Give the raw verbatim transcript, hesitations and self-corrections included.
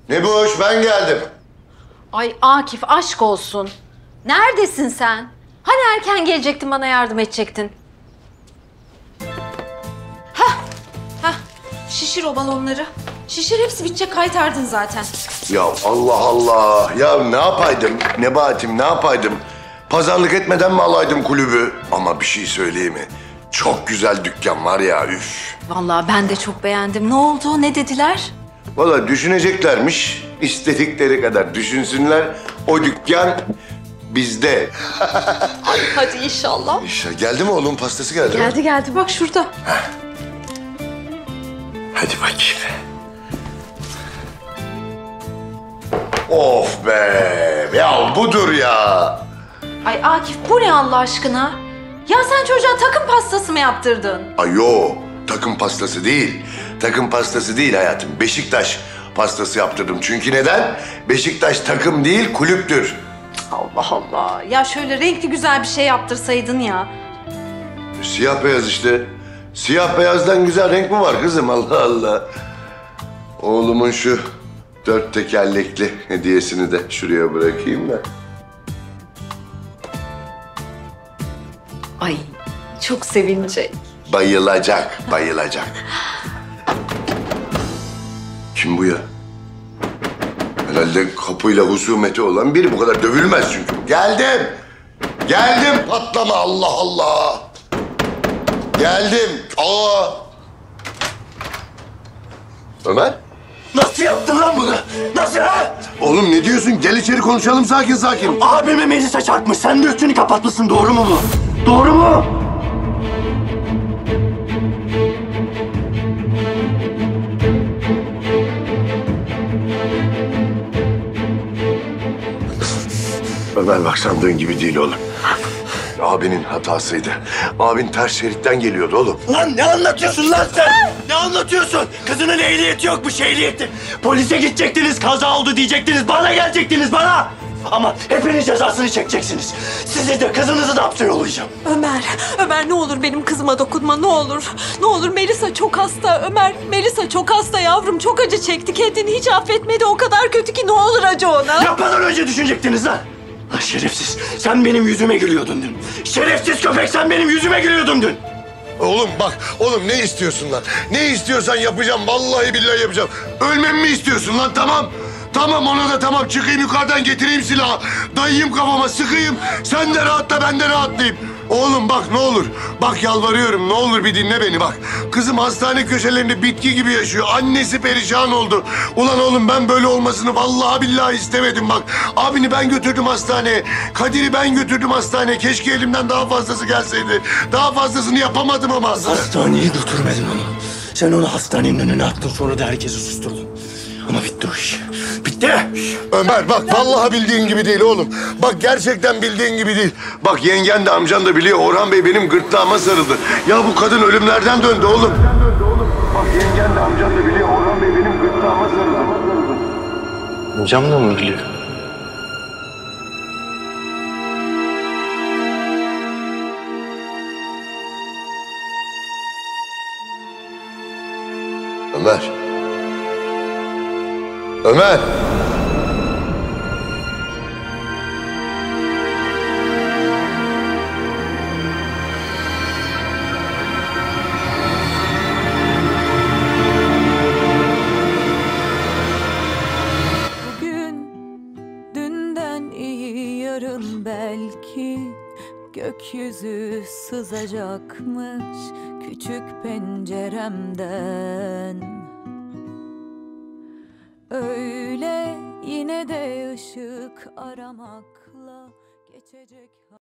Ne boş, ben geldim. Ay Akif aşk olsun. Neredesin sen? Hani erken gelecektin bana yardım edecektin? Hah, hah. Şişir o balonları. Şişir hepsi bitecek kaytardın zaten. Ya Allah Allah. Ya ne yapaydım Nebahat'im, ne yapaydım? Pazarlık etmeden mi alaydım kulübü? Ama bir şey söyleyeyim mi? Çok güzel dükkan var ya, üf. Vallahi ben de çok beğendim. Ne oldu? Ne dediler? Vallahi düşüneceklermiş. İstedikleri kadar düşünsünler. O dükkan bizde. Ay hadi inşallah. İşte geldi mi oğlum? Pastası geldi mi? Geldi geldi bak şurada. Hadi bakayım. Of be! Ya budur ya! Ay Akif bu ne Allah aşkına? Ya sen çocuğa takım pastası mı yaptırdın? Ay yo, takım pastası değil. Takım pastası değil hayatım. Beşiktaş pastası yaptırdım. Çünkü neden? Beşiktaş takım değil, kulüptür. Allah Allah. Ya şöyle renkli güzel bir şey yaptırsaydın ya. Siyah beyaz işte. Siyah beyazdan güzel renk mi var kızım? Allah Allah. Oğlumun şu dört tekerlekli hediyesini de şuraya bırakayım da. Ay çok sevinecek. Bayılacak, bayılacak. Kim bu ya? Herhalde kapıyla husumeti olan biri. Bu kadar dövülmez çünkü. Geldim. Geldim. Patlama, Allah Allah. Geldim. Aa. Ömer? Nasıl yaptın lan bunu? Nasıl ha? Oğlum ne diyorsun? Gel içeri konuşalım sakin sakin. Abime Melisa çarpmış. Sen de üstünü kapatmışsın. Doğru mu bu? Doğru mu? Ömer bak sandığın gibi değil oğlum. Abinin hatasıydı. Abin ters şeritten geliyordu oğlum. Lan ne anlatıyorsun lan sen? Ne anlatıyorsun? Kızının ehliyeti yokmuş, ehliyeti. Polise gidecektiniz, kaza oldu diyecektiniz. Bana gelecektiniz, bana. Ama hepiniz cezasını çekeceksiniz. Sizi de kızınızı da hapse yollayacağım. Ömer, Ömer ne olur benim kızıma dokunma ne olur. Ne olur Melisa çok hasta Ömer. Melisa çok hasta yavrum çok acı çekti. Kendini hiç affetmedi o kadar kötü ki ne olur acı ona. Yapmadan önce düşünecektiniz lan. Lan şerefsiz, sen benim yüzüme gülüyordun dün. Şerefsiz köpek, sen benim yüzüme gülüyordun dün. Oğlum bak, oğlum ne istiyorsun lan? Ne istiyorsan yapacağım, vallahi billahi yapacağım. Ölmemi mi istiyorsun lan? Tamam. Tamam ona da tamam. Çıkayım yukarıdan getireyim silahı. Dayayım kafama, sıkayım. Sen de rahatla, ben de rahatlayayım. Oğlum bak ne olur. Bak yalvarıyorum, ne olur bir dinle beni bak. Kızım hastane köşelerinde bitki gibi yaşıyor. Annesi perişan oldu. Ulan oğlum ben böyle olmasını vallahi billahi istemedim bak. Abini ben götürdüm hastaneye. Kadir'i ben götürdüm hastaneye. Keşke elimden daha fazlası gelseydi. Daha fazlasını yapamadım ama. Hastaneye götürmedin onu. Sen onu hastanenin önüne attın, sonra da herkesi susturdun. Ama bitti o iş. Bitti. Ömer bak vallahi bildiğin gibi değil oğlum. Bak gerçekten bildiğin gibi değil. Bak yengen de amcan da biliyor. Orhan Bey benim gırtlağıma sarıldı. Ya bu kadın ölümlerden döndü oğlum. Bak yengen de amcan da biliyor. Orhan Bey benim gırtlağıma sarıldı. Amcam da mı biliyor? Ömer. Ömer. Bugün dünden iyi yarın belki gökyüzü sızacakmış küçük penceremden. Öyle yine de ışık aramakla geçecek.